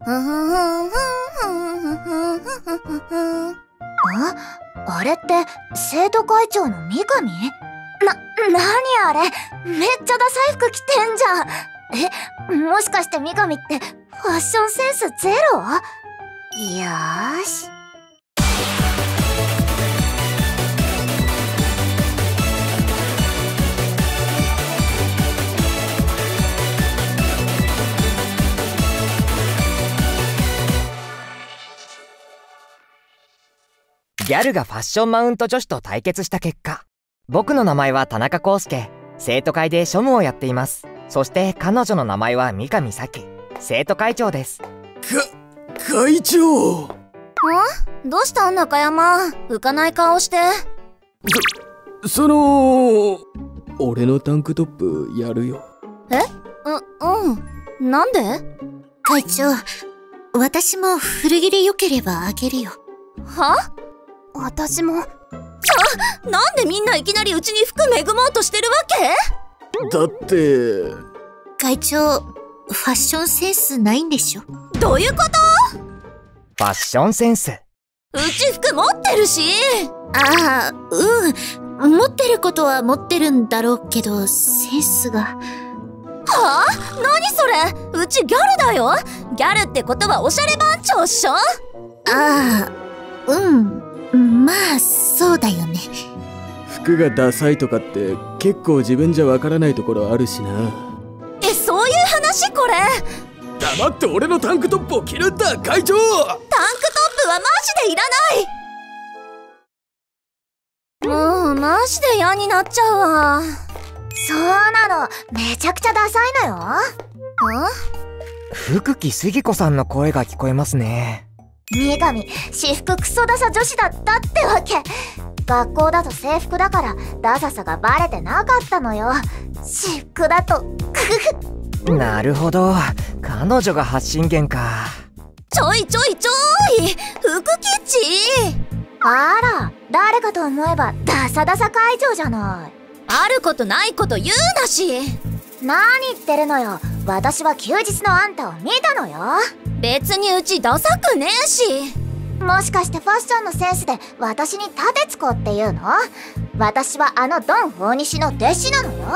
あれって生徒会長の三上？なにあれ、めっちゃダサい服着てんじゃん。もしかして三上ってファッションセンスゼロ？よーし。 ギャルがファッションマウント女子と対決した結果、僕の名前は田中康介、生徒会で庶務をやっています。そして彼女の名前は三上咲、生徒会長です。 会長。 どうした中山、浮かない顔して。 俺のタンクトップやるよ。 なんで？ 会長、私も古着で良ければあげるよ。 は？私も。なんでみんないきなりうちに服恵もうとしてるわけ？ だって会長、ファッションセンスないんでしょ？ どういうこと？ ファッションセンス。 うち服持ってるし。 持ってることは持ってるんだろうけど、センスが。 はあ？何それ？うちギャルだよ。ギャルってことはおしゃれ番長っしょ？ まあそうだよね。 服がダサいとかって結構自分じゃわからないところあるしな。 そういう話これ？ 黙って俺のタンクトップを着るんだ会長。 タンクトップはマジでいらない。もうマジで嫌になっちゃうわ。そうなの、めちゃくちゃダサいのよ。 福木杉子さんの声が聞こえますね。 三上、私服クソダサ女子だったってわけ。学校だと制服だからダサさがバレてなかったのよ。私服だとなるほど、彼女が発信源か。 ちょい福吉。あら、誰かと思えばダサダサ会長じゃない。あることないこと言うなし。何言ってるのよ。私は休日のあんたを見たのよ。別にうちダサくねえし。もしかしてファッションのセンスで私に盾つこうっていうの？私はあのドン大西の弟子なのよ。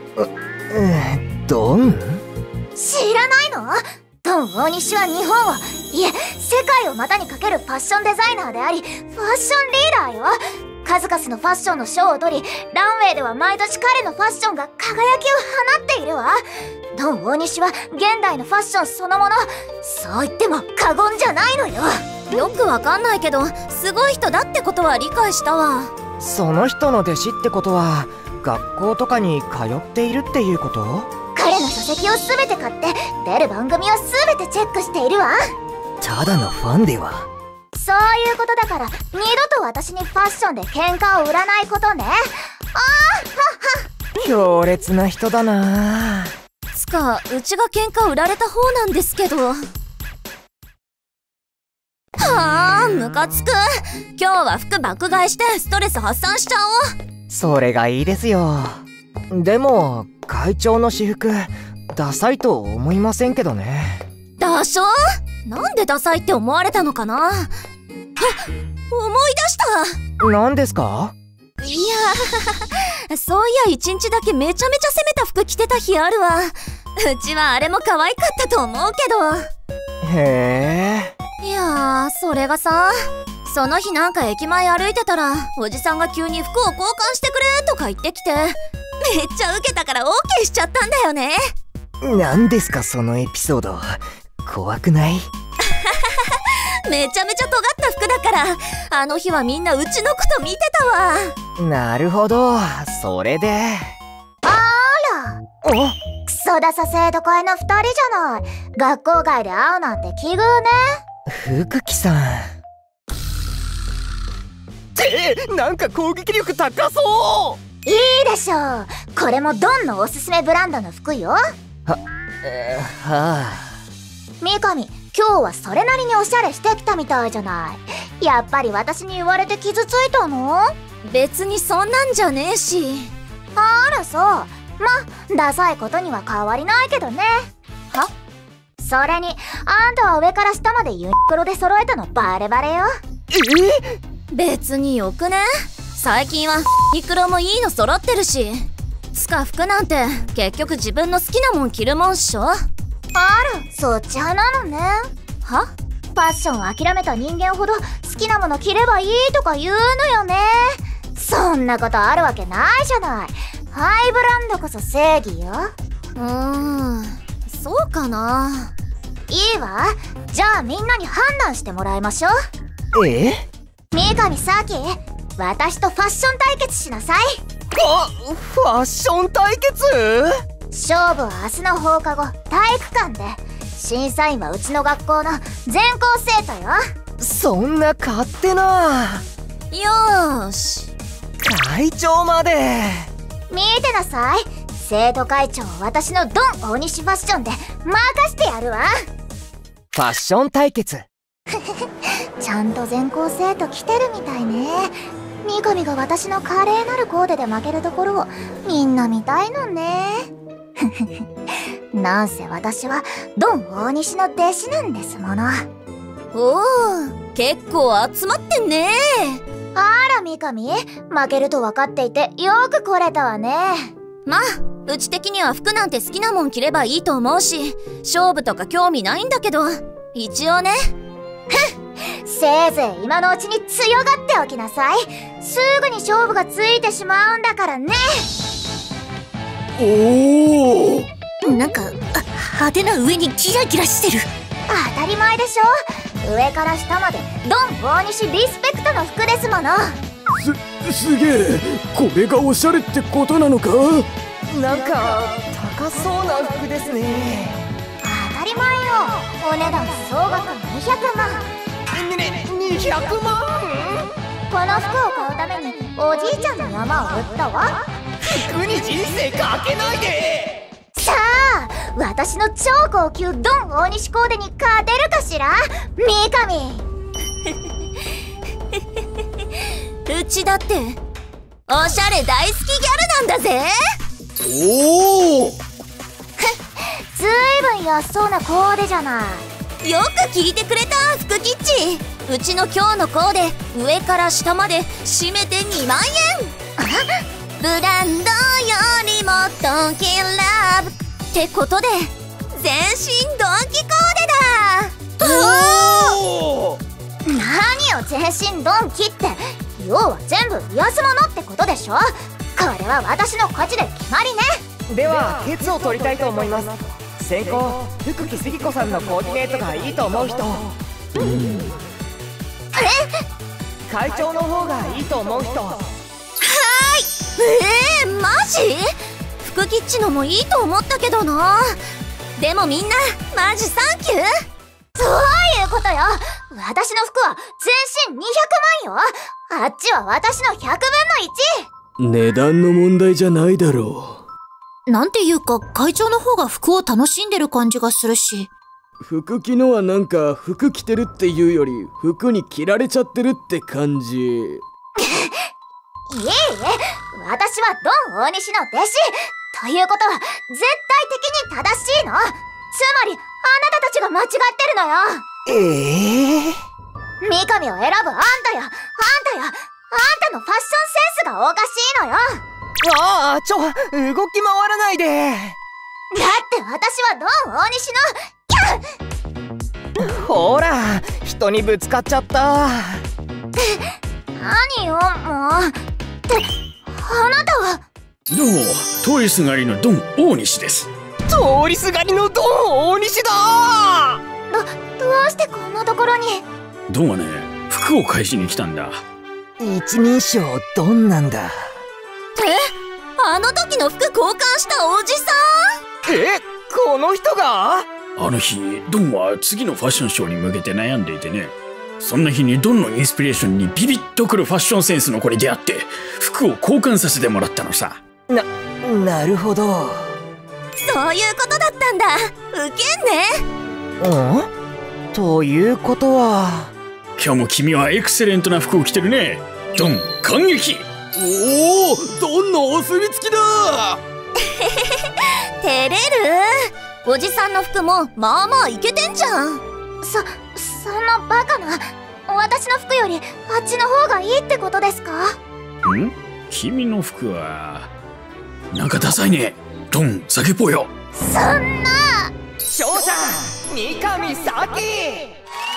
ドン？ 知らないの？ドン大西は日本を、いえ世界を股にかけるファッションデザイナーであり、ファッションリーダーよ。数々のファッションの賞を取り、ランウェイでは毎年彼のファッションが輝きを放っているわ。ドン大西は現代のファッションそのもの。そう言っても過言じゃないのよ。よくわかんないけど、すごい人だってことは理解したわ。 その人の弟子ってことは学校とかに通っているっていうこと？ 彼の書籍を全て買って出る番組を全てチェックしているわ。 ただのファンでは。 そういうことだから、二度と私にファッションで喧嘩を売らないことね。 強烈な人だな。 つか、うちが喧嘩売られた方なんですけど。ムカつく。今日は服爆買いしてストレス発散しちゃおう。 それがいいですよ。でも会長の私服ダサいと思いませんけどね。 ダショ？なんでダサいって思われたのかな。思い出した。 何ですか？ いやそういや一日だけめちゃめちゃ攻めた服着てた日あるわ。うちはあれも可愛かったと思うけど。 へえ。 いやそれがさ、その日なんか駅前歩いてたらおじさんが急に服を交換してくれとか言ってきて、めっちゃウケたから OK しちゃったんだよね。 何ですかそのエピソード。怖くない？ めちゃめちゃ尖った服だから、あの日はみんなうちのこと見てたわ。 なるほど、それで。 クソダサ生徒会の2人じゃない。学校外で会うなんて奇遇ね。 福木さんなんか攻撃力高そう。 いいでしょう。これもドンのおすすめブランドの服よ。三上、今日はそれなりにおしゃれしてきたみたいじゃない。やっぱり私に言われて傷ついたの？別にそんなんじゃねえし。あらそう。ま、ダサいことには変わりないけどね。 それにあんたは上から下までユニクロで揃えたのバレバレよ。 別によくね。最近はユニクロもいいの揃ってるし、つか服なんて結局自分の好きなもん着るもんっしょ。 あら、そっち派なのね。 は？ ファッションを諦めた人間ほど好きなもの着ればいいとか言うのよね。そんなことあるわけないじゃない。ハイブランドこそ正義よ。 そうかな。 いいわ。じゃあみんなに判断してもらいましょう。三上咲、私とファッション対決しなさい。 ファッション対決？ 勝負は明日の放課後体育館で。審査員はうちの学校の全校生徒よ。 そんな勝手な。 よーし、 会長まで。 見てなさい。生徒会長を私のドン大西ファッションで任してやるわ。 ファッション対決。 ちゃんと全校生徒来てるみたいね。三上が私の華麗なるコーデで負けるところをみんな見たいのね。なんせ私はドン大西の弟子なんですもの。 おお、結構集まってんね。 あら三上、負けると分かっていてよく来れたわね。 まあ、うち的には服なんて好きなもん着ればいいと思うし、勝負とか興味ないんだけど、一応ね。 せいぜい今のうちに強がっておきなさい。すぐに勝負がついてしまうんだからね。 おお、 なんか派手な上にキラキラしてる。 当たり前でしょ。上から下までドン大西リスペクトの服ですもの。 すげえ。これがおしゃれってことなのか？ なんか高そうな服ですね。 当たり前よ。お値段総額200万。 200万？ この服を買うためにおじいちゃんの山を売ったわ。 服に人生かけないで。 さあ、私の超高級ドン大西コーデに勝てるかしら、三上。 うちだっておしゃれ大好きギャルなんだぜ。 おお。 ずいぶん安そうなコーデじゃない。 よく聞いてくれた、福キッチ。うちの今日のコーデ、上から下まで締めて2万円。ブランドよりもドンキラブってことで、全身ドンキコーデだ。 おお。 何よ全身ドンキって。要は全部安物ってことでしょ。これは私の勝ちで決まりね。 ではケツを取りたいと思います。先行福木杉子さんのコーディネートがいいと思う人。会長の方がいいと思う人。 マジ？福キッチのもいいと思ったけどな。でもみんなマジサンキュー。 そういうことよ。私の服は全身200万よ。あっちは私の100分の1。 値段の問題じゃないだろなんていうか、会長の方が服を楽しんでる感じがするし。 う。服着のはなんか服着てるっていうより服に着られちゃってるって感じ。 いえいえ、私はドン大西の弟子ということは絶対的に正しいの。つまりあなたたちが間違ってるのよ。三上を選ぶあんたや、あんたのファッションセンスがおかしいのよ。 ああ、動き回らないで。 だって私はドン大西のほら、人にぶつかっちゃった。 何よもう。ってあなたは。 どうも、通りすがりのドン大西です。 通りすがりのドン大西だ。 どうしてこんなところに。 ドンはね、服を返しに来たんだ。 一人称ドンなんだ。 あの時の服交換したおじさこの人が？ あの日、ドンは次のファッションショーに向けて悩んでいてね。そんな日にドンのインスピレーションにビビッとくるファッションセンスの子に出会って服を交換させてもらったのさ。 なるほど。 そういうことだったんだ。ウケんね。 ということは今日も君はエクセレントな服を着てるね。ドン感激。 おお、ドンのお墨付きだ。 照れる？ おじさんの服もまあまあイケてんじゃん。 そんなバカな。私の服よりあっちの方がいいってことですか？ ん？君の服はなんかダサいね。ドン、酒っぽいよ。 そんな。 少女三上咲。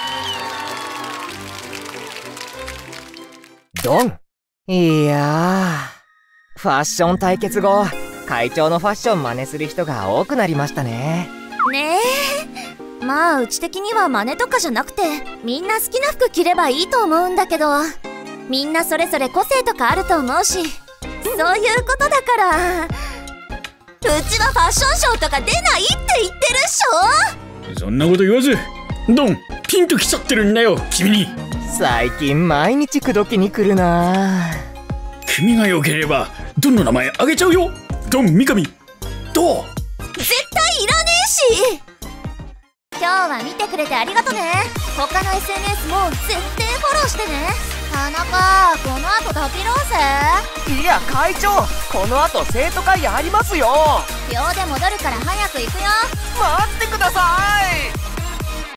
ドン。いやー、ファッション対決後、会長のファッション真似する人が多くなりましたね。 ねえ、まあうち的には真似とかじゃなくて、みんな好きな服着ればいいと思うんだけど、みんなそれぞれ個性とかあると思うし、そういうことだから、うちはファッションショーとか出ないって言ってるっしょ。 そんなこと言わず、ドン、ピンときちゃってるんだよ、君に。 最近毎日口説きに来るな。 君が良ければドンの名前あげちゃうよ。ドン三上どう？ 絶対いらねえし。今日は見てくれてありがとね。他の SNS も絶対フォローしてね。田中、この後タピろうぜ。 いや会長、この後生徒会やりますよ。 秒で戻るから早く行くよ。 待ってください。